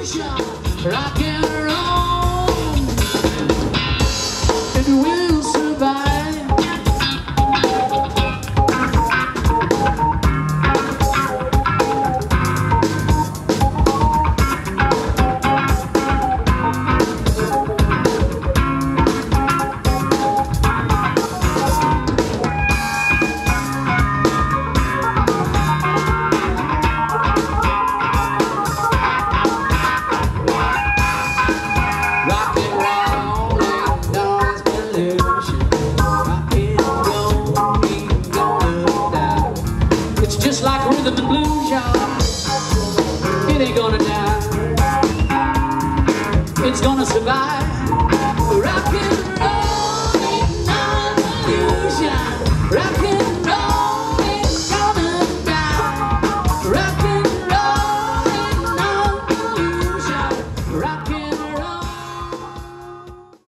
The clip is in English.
illusion, rock and roll. It will survive. Just like rhythm and blues, y'all, it ain't gonna die. It's gonna survive.